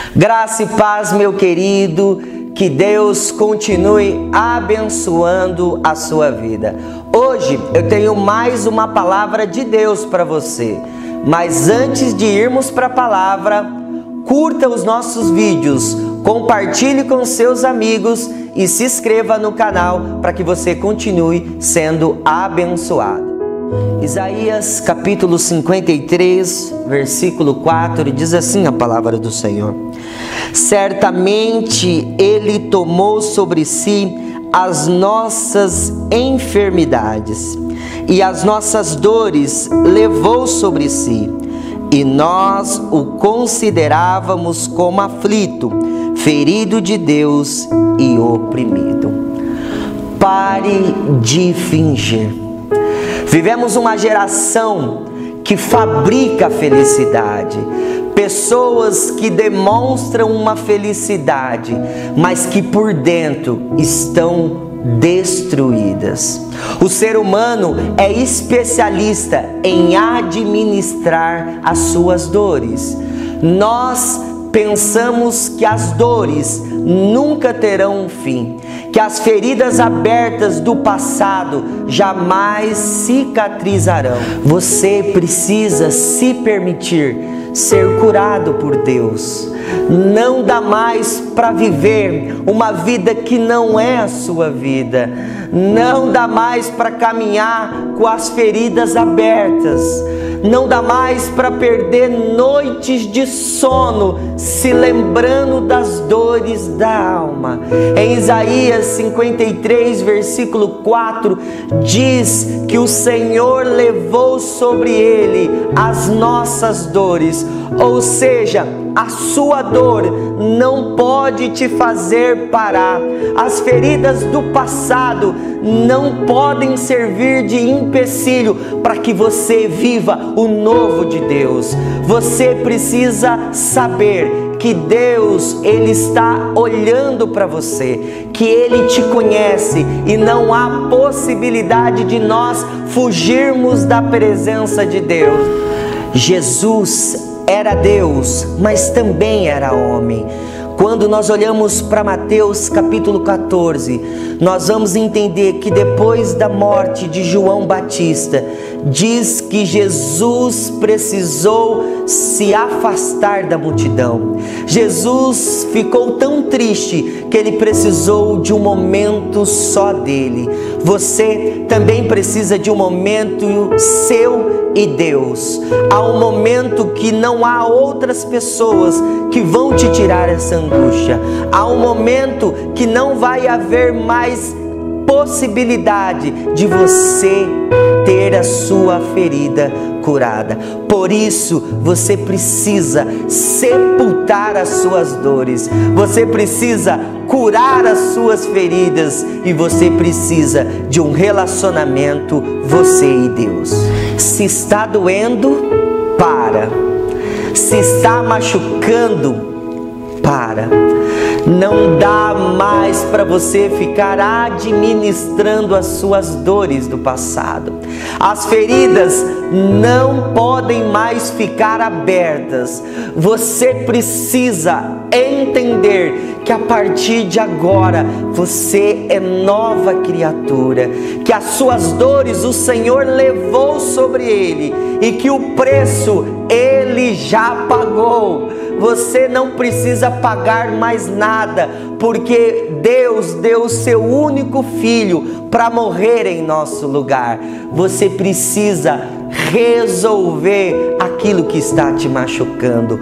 Graça e paz, meu querido, que Deus continue abençoando a sua vida. Hoje eu tenho mais uma palavra de Deus para você, mas antes de irmos para a palavra, curta os nossos vídeos, compartilhe com seus amigos e se inscreva no canal para que você continue sendo abençoado. Isaías capítulo 53, versículo 4, diz assim a palavra do Senhor: certamente Ele tomou sobre si as nossas enfermidades e as nossas dores levou sobre si, e nós o considerávamos como aflito, ferido de Deus e oprimido. Pare de fingir. Vivemos uma geração que fabrica a felicidade. Pessoas que demonstram uma felicidade, mas que por dentro estão destruídas. O ser humano é especialista em administrar as suas dores. Nós pensamos que as dores nunca terão um fim, que as feridas abertas do passado jamais cicatrizarão. Você precisa se permitir ser curado por Deus. Não dá mais para viver uma vida que não é a sua vida. Não dá mais para caminhar com as feridas abertas. Não dá mais para perder noites de sono se lembrando das dores da alma. Em Isaías 53, versículo 4, diz que o Senhor levou sobre Ele as nossas dores. Ou seja, a sua dor não pode te fazer parar. As feridas do passado não podem servir de empecilho para que você viva o novo de Deus. Você precisa saber que Deus, Ele está olhando para você, que Ele te conhece e não há possibilidade de nós fugirmos da presença de Deus. Jesus era Deus, mas também era homem. Quando nós olhamos para Mateus capítulo 14, nós vamos entender que depois da morte de João Batista, diz que Jesus precisou se afastar da multidão. Jesus ficou tão triste que ele precisou de um momento só dele. Você também precisa de um momento seu e Deus. Há um momento que não há outras pessoas que vão te tirar essa angústia. Há um momento que não vai haver mais possibilidade de você ter a sua ferida curada. Por isso, você precisa sepultar as suas dores. Você precisa curar as suas feridas e você precisa de um relacionamento, você e Deus. Se está doendo, para. Se está machucando, para. Não dá mais para você ficar administrando as suas dores do passado. As feridas não podem mais ficar abertas. Você precisa entender que a partir de agora você é nova criatura, que as suas dores o Senhor levou sobre Ele e que o preço Ele já pagou. Você não precisa pagar mais nada, porque Deus deu o seu único filho para morrer em nosso lugar. Você precisa resolver aquilo que está te machucando,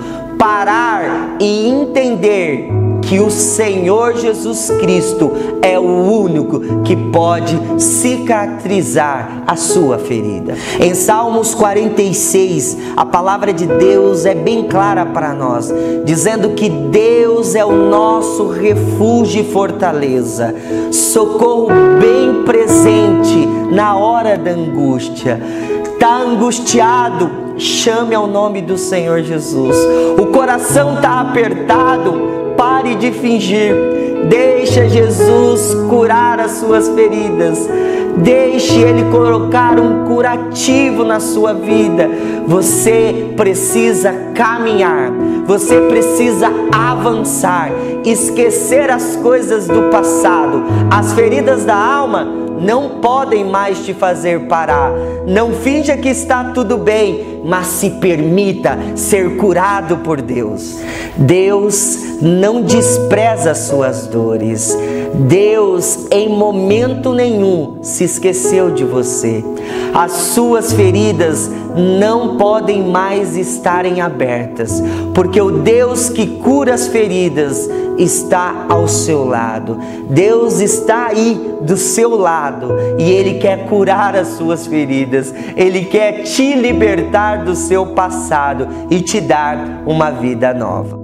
parar e entender que o Senhor Jesus Cristo é o único que pode cicatrizar a sua ferida. Em Salmos 46, a palavra de Deus é bem clara para nós, dizendo que Deus é o nosso refúgio e fortaleza, socorro bem presente na hora da angústia. Está angustiado? Chame ao nome do Senhor Jesus. O coração está apertado? Pare de fingir. Deixa Jesus curar as suas feridas. Deixe Ele colocar um curativo na sua vida. Você precisa caminhar, você precisa avançar, esquecer as coisas do passado. As feridas da alma não podem mais te fazer parar. Não finja que está tudo bem, mas se permita ser curado por Deus. Deus não despreza as suas dores. Deus em momento nenhum se esqueceu de você. As suas feridas não podem mais estarem abertas, porque o Deus que cura as feridas está ao seu lado. Deus está aí do seu lado e Ele quer curar as suas feridas. Ele quer te libertar do seu passado e te dar uma vida nova.